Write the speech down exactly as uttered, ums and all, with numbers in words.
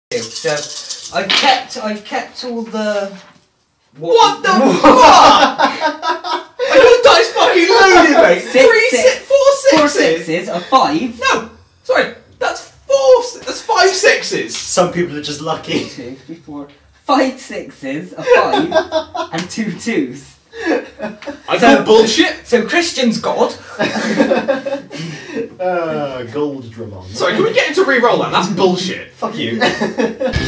So I've kept I've kept all the What, what the fuck? I thought that's fucking loaded, mate. Six, Three six, si four sixes. Four sixes, a five. No, sorry, that's four. That's five sixes. Some people are just lucky. Two, three, four, five sixes, a five, and two twos. I call bullshit. So Christian's God. uh, gold Dramon. Sorry, can we get him to re-roll that? That's bullshit. Fuck you.